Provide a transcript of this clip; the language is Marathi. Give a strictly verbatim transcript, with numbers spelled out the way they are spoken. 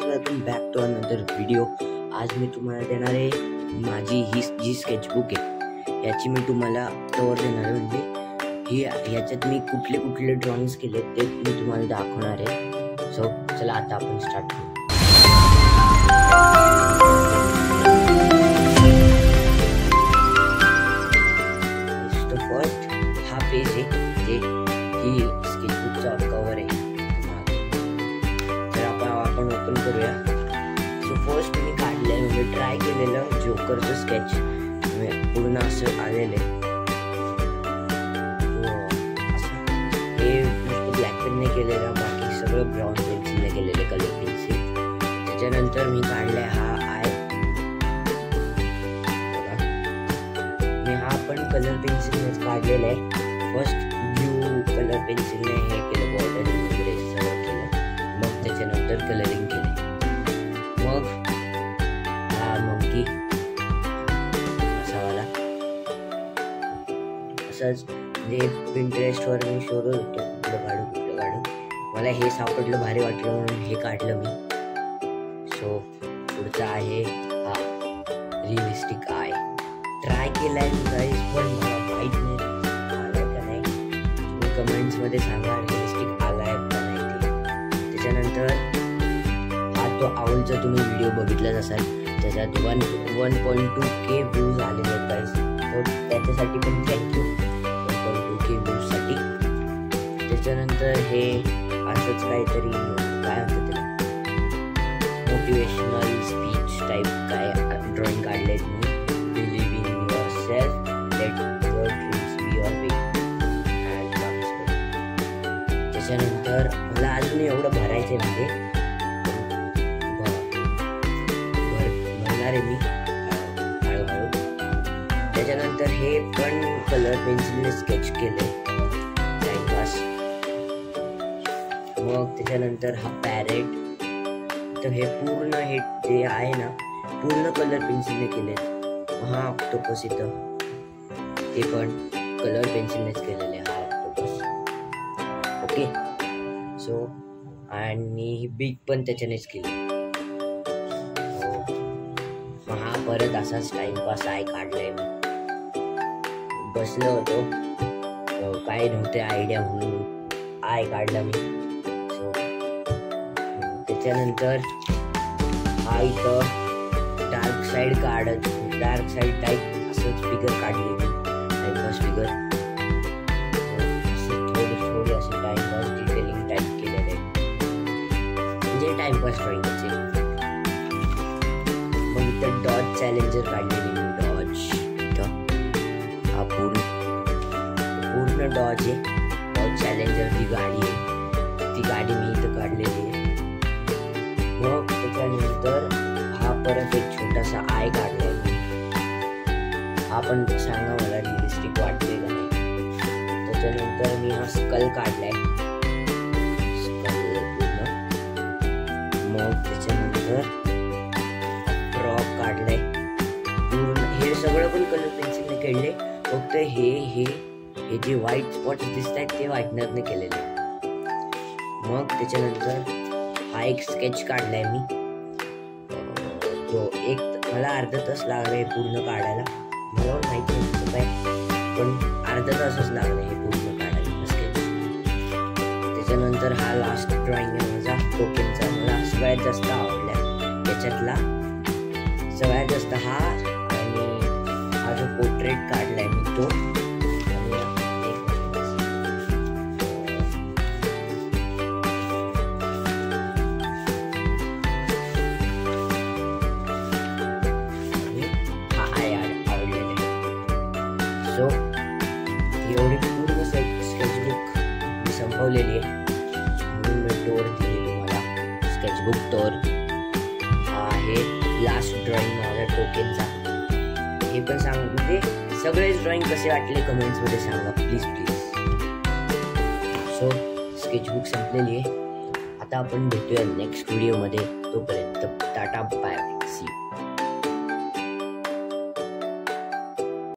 Welcome back to another video. आज मी तुम्हाला देणार आहे माझी ही जी स्केचबुक आहे याची मी तुम्हाला कवर देणार आहे, म्हणजे ही याच्यात मी कुठले कुठले ड्रॉइंग्स केले ते मी तुम्हाला दाखवणार आहे। सो चला आता आपण स्टार्ट करू। फर्स्ट हा पेज आहे जे ही स्केचबुकचा कवर आहे, तर आपण आपण ओपन करूया। सो फर्स्ट मी काढलंय म्हणजे ट्राय केलेलं जोकरचं स्केच पूर्ण असं आलेलं आहे। हे ब्लॅक पेनने केलेलं, बाकी सगळं ब्राऊन पेन्सिलने केलेलं, कलर पेन्सिल। त्याच्यानंतर मी काढलाय हा आय, मी हा पण कलर पेन्सिलनेच काढलेला आहे। फर्स्ट ब्लू कलर पेन्सिलने हे केलं, बॉर्डर वगैरे सगळं केलं, मग त्याच्यानंतर कलरिंग केले। मग हा मंकी असा वाला, असंच म्हणजे पिंटरेस्टवर मी शोधत होतो कुठलं काढू कुठलं काढू, मला हे सापडलं, भारी वाटलं म्हणून हे काढलं मी। सो पुढचा आहे हा रिअलिस्टिक आय, ट्राय केलाय गाईज, पण मला माहित नाही आलाय का नाही, तुम्ही कमेंट्स मध्ये सांगा रिअलिस्टिक आलाय का नाही ते। त्याच्यानंतर हा तो आउलचा तुम्ही व्हिडिओ बघितलाच असाल, त्याच्यात one one point two K views आलेले आहेत गाईज, तर त्याच्यासाठी पण thank you one point two K व्ह्यूजसाठी। त्याच्यानंतर हे असंच काहीतरी काय म्हणतात त्याला, मोटिवेशनल स्पीच टाईप काय ड्रॉइंग काढलेत मी। Believe in yourself, let your dreams be your way and comes good। त्याच्यानंतर मला अजून एवढं भरायचं आहे, म्हणजे भरणार आहे मी हळूहळू। त्याच्यानंतर हे पण कलर पेन्सिलने स्केच केले टाइमपास। मग त्याच्यानंतर हा पॅरेट, तर हे पूर्ण हे जे आहे ना पूर्ण कलर पेन्सिलने केले। हा ऑक्टोपस इथं, ते पण कलर पेन्सिलनेच केलेले हा ऑक्टोपस, ओके। सो आणि ही बीक पण त्याच्यानेच केली। मग हा परत असाच टाइमपास आय काढलाय मी, बसलो होतो काय नव्हते आयडिया म्हणून आय काढला मी। सो त्याच्यानंतर हा इथं डार्क साइड काढत, डार्क साइड टाइप असंच फिगर काढली मी, टाइमपास फिगर, थोडी थोडी असे टाइमपास डिटेलिंग टाइप केलेले, म्हणजे टाइमपास ड्रॉइंग आहे। मग इथं डॉज चॅलेंजर काढलेली मी, डॉज इथं हा पूर्ण पूर्ण डॉज आहे, डॉज चॅलेंजर ही गाडी आहे, ती गाडी मी इथं काढलेली आहे। मग त्याच्यानंतर हा परत एक छोटासा आय काढलाय मी, हा पण सांगा मला रिअलिस्टिक वाटते का नाही। त्याच्यानंतर मी हा स्कल काढलाय, स्कल पूर्ण। मग त्याच्यानंतर फ्रॉक काढलाय पूर्ण, हे सगळं पण कलर पेन्सिलने केले, फक्त हे हे हे जे व्हाईट स्पॉट्स दिसत आहेत ते व्हाईटनरने केलेले। मग त्याच्यानंतर हा एक स्केच काढलाय मी, जो एक मला अर्धा तास लागलाय पूर्ण काढायला, मला पण माहिती नसतं काय, पण अर्धा तासच लागला हे पूर्ण काढायला स्केच। त्याच्यानंतर हा लास्ट ड्रॉइंग आहे माझा टोकेनचा, मला सगळ्यात जास्त आवडला याच्यातला, सगळ्यात जास्त हा, आणि हा जो पोर्ट्रेट काढलाय मी तो, सो एवढी पूर्ण स्केचबुक मी संपवलेली आहे, म्हणून मी टोर दिली तुम्हाला स्केचबुक टोर। हा आहे लास्ट ड्रॉइंग माझ्या टोकेनचा, हे पण सांग, म्हणजे सगळेच ड्रॉइंग कसे वाटले कमेंट्समध्ये सांगा प्लीज प्लीज। सो स्केचबुक संपलेली आहे, आता आपण भेटूया नेक्स्ट व्हिडिओमध्ये, तोपर्यंत टाटा बाय।